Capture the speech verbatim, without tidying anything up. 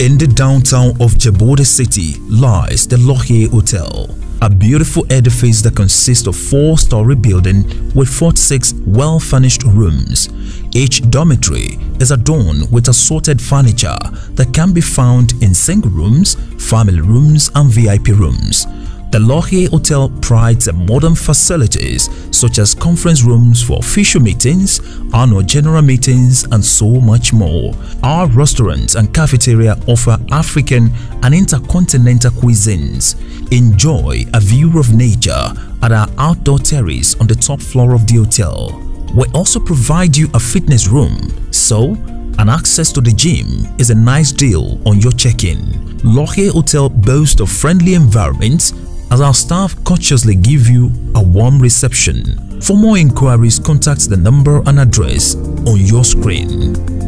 In the downtown of Djibouti City lies the Laurier Hotel, a beautiful edifice that consists of four-story building with forty-six well-furnished rooms. Each dormitory is adorned with assorted furniture that can be found in single rooms, family rooms, and V I P rooms. The Laurier Hotel prides in modern facilities such as conference rooms for official meetings, annual general meetings, and so much more. Our restaurants and cafeteria offer African and intercontinental cuisines. Enjoy a view of nature at our outdoor terrace on the top floor of the hotel. We also provide you a fitness room, so an access to the gym is a nice deal on your check-in. Laurier Hotel boasts a friendly environment as our staff courteously give you a warm reception. For more inquiries, contact the number and address on your screen.